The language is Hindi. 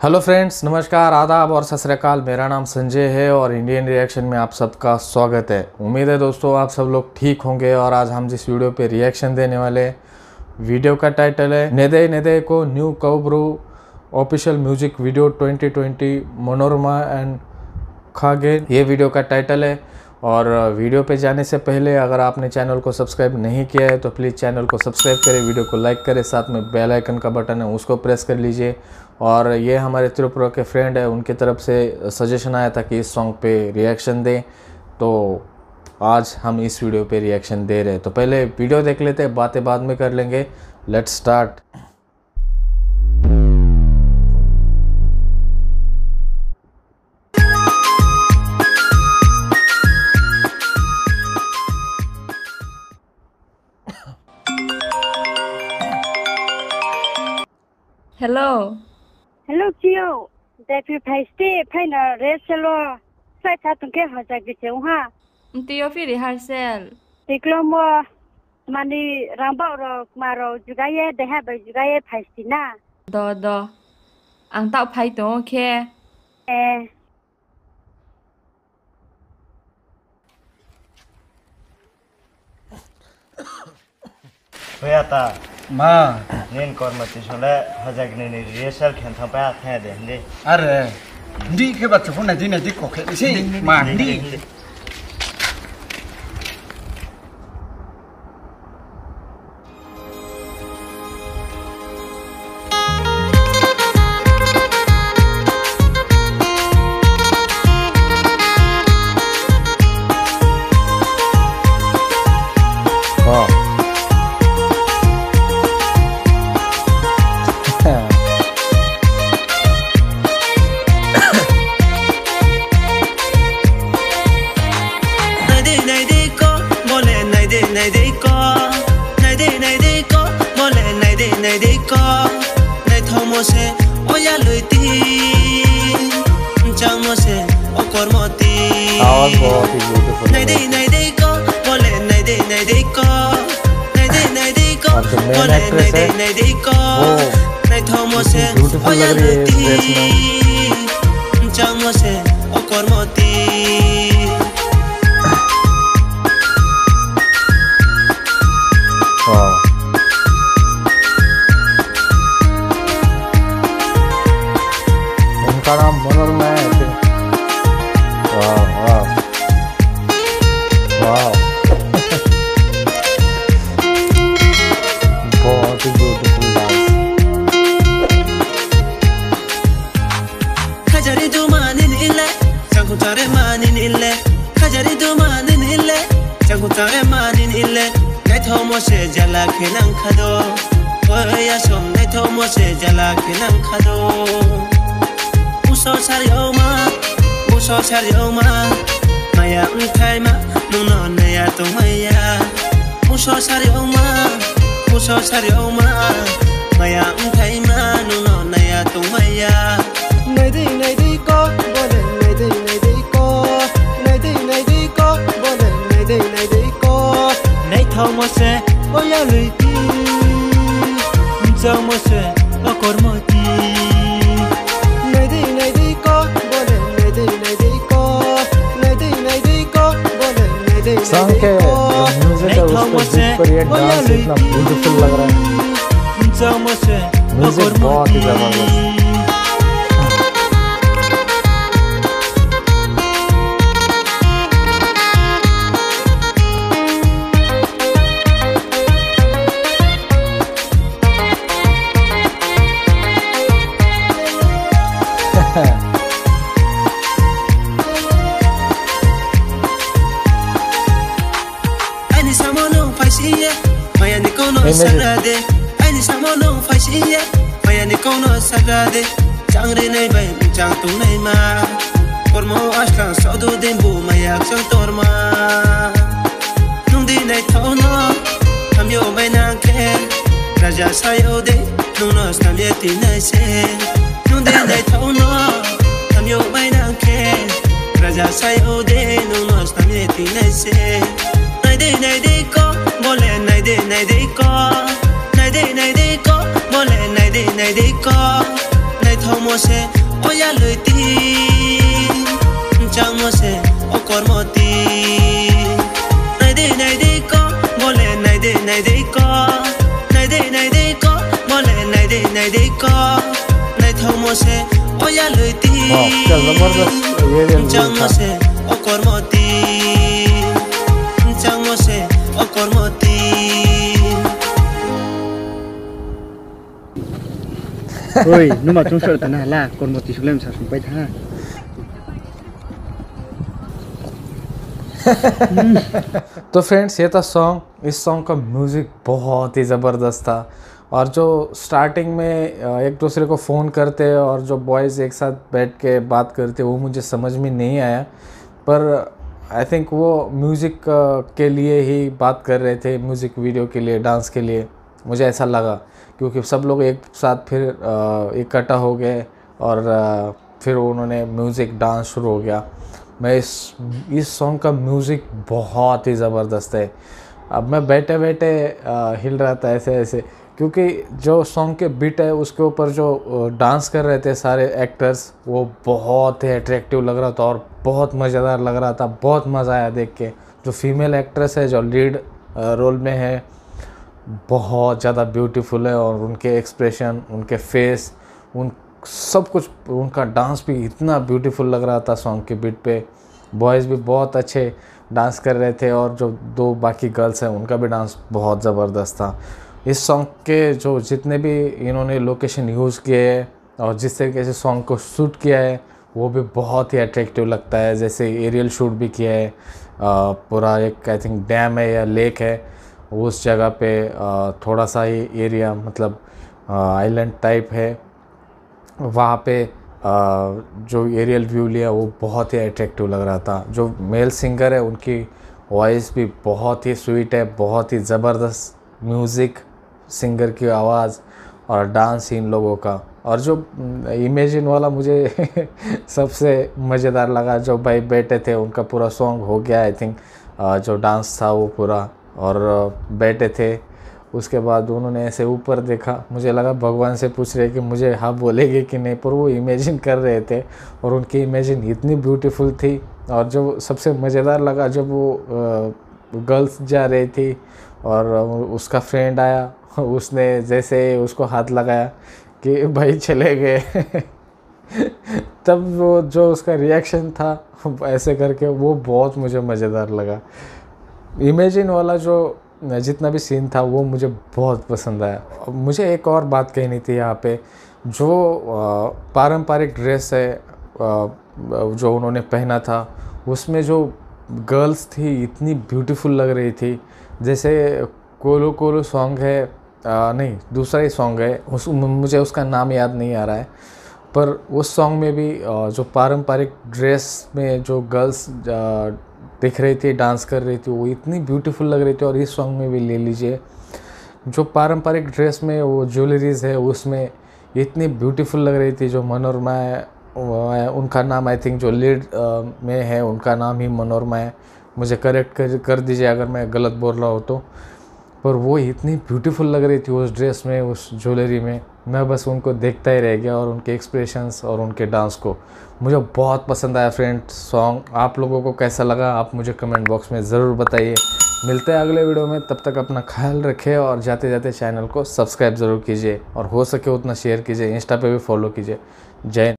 हेलो फ्रेंड्स, नमस्कार, आदाब और सत श्री अकाल। मेरा नाम संजय है और इंडियन रिएक्शन में आप सबका स्वागत है। उम्मीद है दोस्तों आप सब लोग ठीक होंगे। और आज हम जिस वीडियो पे रिएक्शन देने वाले, वीडियो का टाइटल है नेदे नेदे को न्यू कवब्रू official music video 2020 Manorama and Khagen, ये वीडियो का टाइटल है। और वीडियो पे जाने से पहले अगर आपने चैनल को सब्सक्राइब नहीं किया है तो प्लीज़ चैनल को सब्सक्राइब करें, वीडियो को लाइक करें, साथ में बेल आइकन का बटन है उसको प्रेस कर लीजिए। और ये हमारे त्रिपुरा के फ्रेंड है, उनकी तरफ से सजेशन आया था कि इस सॉन्ग पे रिएक्शन दें, तो आज हम इस वीडियो पे रिएक्शन दे रहे हैं। तो पहले वीडियो देख लेते हैं, बातें बाद में कर लेंगे। Let's start. Hello. Hello Chiu, để phi phải stay phải là reselo, sai thà tung cái họ giải quyết chung ha. Tio phi rehearsal. Thì kalau mua mani rambau rồi mà rồi juga ye để hai bây juga ye phải stay na. Do. Ang tao phai to okay. Kuyata ma nen kormati sole hajak ne rehearsal khen thang pa khe de ndi अरे डी के बच्चों को नदी नदी को खेल से मार डी आवाज बहुत ही ब्यूटीफुल है। और जो मेन एक्ट्रेस है वो ब्यूटीफुल लग रही है इस ड्रेस में। उनका नाम मनोरमा है। वाह बहुत ही ब्यूटीफुल डांस। खजरी दो मानिन इल्ले चंगु तारे मानिन इल्ले खजरी दो मानिन इल्ले चंगु तारे मानिन इल्ले नै थोमो से जला खेनां खदो ओया सम नै थोमो से जला खेनां खदो Uso sarioma maya untaima nuno neya to maya Uso sarioma maya untaima nuno neya to maya Nadi ko bole nadi ko bole nadi ko Nei thomo se oya luiti Unzamo se okormoti song के म्यूजिक है उसके बीच पर ये डांस इतना ब्यूटीफुल लग रहा है। म्यूजिक बहुत ही जबरदस्त। Ani samono faisiye bayani kono sagade changre nei bay chang tu nei ma kormo ashkan sodu dembu mayak chang torma nungdi nei thono kamyo bay nang ke raja sayode nuno stamyeti nei se nungdi nei thono kamyo bay nang ke raja sayode nuno stamyeti nei se nei ko bole nei ko bole nei thau mo se oya loiti chang mo se o kormoti nai de ko bole nai de ko nai de ko bole nai de ko nai thau mo se oya loiti क्या जबरदस्त ये chang mo se o kormoti chang mo se o kormoti oi numa chung sar ta na la kon moti sulem sa sum pai tha तो फ्रेंड्स ये था सॉन्ग। इस सॉन्ग का म्यूज़िक बहुत ही ज़बरदस्त था और जो स्टार्टिंग में एक दूसरे को फ़ोन करते और जो बॉयज़ एक साथ बैठ के बात करते वो मुझे समझ में नहीं आया, पर आई थिंक वो म्यूज़िक के लिए ही बात कर रहे थे, म्यूज़िक वीडियो के लिए, डांस के लिए, मुझे ऐसा लगा। क्योंकि सब लोग एक साथ फिर इकट्ठा हो गए और फिर उन्होंने म्यूज़िक डांस शुरू हो गया। मैं इस सॉन्ग का म्यूज़िक बहुत ही ज़बरदस्त है। अब मैं बैठे बैठे हिल रहा था ऐसे ऐसे, क्योंकि जो सॉन्ग के बीट है उसके ऊपर जो डांस कर रहे थे सारे एक्टर्स, वो बहुत ही अट्रैक्टिव लग रहा था और बहुत मज़ेदार लग रहा था। बहुत मज़ा आया देख के। जो फीमेल एक्ट्रेस है जो लीड रोल में है, बहुत ज़्यादा ब्यूटीफुल है और उनके एक्सप्रेशन, उनके फेस, उन सब कुछ, उनका डांस भी इतना ब्यूटीफुल लग रहा था सॉन्ग के बीट पे। बॉयज़ भी बहुत अच्छे डांस कर रहे थे और जो दो बाकी गर्ल्स हैं उनका भी डांस बहुत ज़बरदस्त था। इस सॉन्ग के जो जितने भी इन्होंने लोकेशन यूज़ किए हैं और जिस तरीके से सॉन्ग को शूट किया है वो भी बहुत ही अट्रैक्टिव लगता है। जैसे एरियल शूट भी किया है, पूरा एक आई थिंक डैम है या लेक है, उस जगह पे थोड़ा सा ही एरिया, मतलब आइलैंड टाइप है, वहाँ पे जो एरियल व्यू लिया वो बहुत ही अट्रैक्टिव लग रहा था। जो मेल सिंगर है उनकी वॉइस भी बहुत ही स्वीट है, बहुत ही ज़बरदस्त म्यूज़िक, सिंगर की आवाज़ और डांस इन लोगों का। और जो इमेजिन वाला मुझे सबसे मज़ेदार लगा, जो भाई बैठे थे उनका पूरा सॉन्ग हो गया आई थिंक, जो डांस था वो पूरा, और बैठे थे, उसके बाद उन्होंने ऐसे ऊपर देखा, मुझे लगा भगवान से पूछ रहे कि मुझे हाँ बोलेंगे कि नहीं, पर वो इमेजिन कर रहे थे और उनकी इमेजिन इतनी ब्यूटीफुल थी। और जो सबसे मज़ेदार लगा जब वो गर्ल्स जा रही थी और उसका फ्रेंड आया, उसने जैसे उसको हाथ लगाया कि भाई चले गए तब वो जो उसका रिएक्शन था ऐसे करके, वो बहुत मुझे मज़ेदार लगा। इमेजिन वाला जो जितना भी सीन था वो मुझे बहुत पसंद आया। मुझे एक और बात कहनी थी यहाँ पे, जो पारंपरिक ड्रेस है जो उन्होंने पहना था, उसमें जो गर्ल्स थी इतनी ब्यूटीफुल लग रही थी। जैसे कोलो कोलो सॉन्ग है, नहीं दूसरा ही सॉन्ग है, मुझे उसका नाम याद नहीं आ रहा है, पर उस सॉन्ग में भी जो पारंपरिक ड्रेस में जो गर्ल्स दिख रही थी, डांस कर रही थी, वो इतनी ब्यूटीफुल लग रही थी। और इस सॉन्ग में भी ले लीजिए, जो पारंपरिक ड्रेस में वो ज्वेलरीज़ है उसमें इतनी ब्यूटीफुल लग रही थी। जो मनोरमा है, उनका नाम आई थिंक जो लीड में है उनका नाम ही मनोरमा है, मुझे करेक्ट कर दीजिए अगर मैं गलत बोल रहा हो तो, पर वो इतनी ब्यूटीफुल लग रही थी उस ड्रेस में, उस ज्वेलरी में। मैं बस उनको देखता ही रह गया और उनके एक्सप्रेशंस और उनके डांस को मुझे बहुत पसंद आया फ्रेंड सॉन्ग। आप लोगों को कैसा लगा आप मुझे कमेंट बॉक्स में ज़रूर बताइए। मिलते हैं अगले वीडियो में, तब तक अपना ख्याल रखें और जाते जाते चैनल को सब्सक्राइब ज़रूर कीजिए और हो सके उतना शेयर कीजिए, इंस्टा पे भी फॉलो कीजिए। जय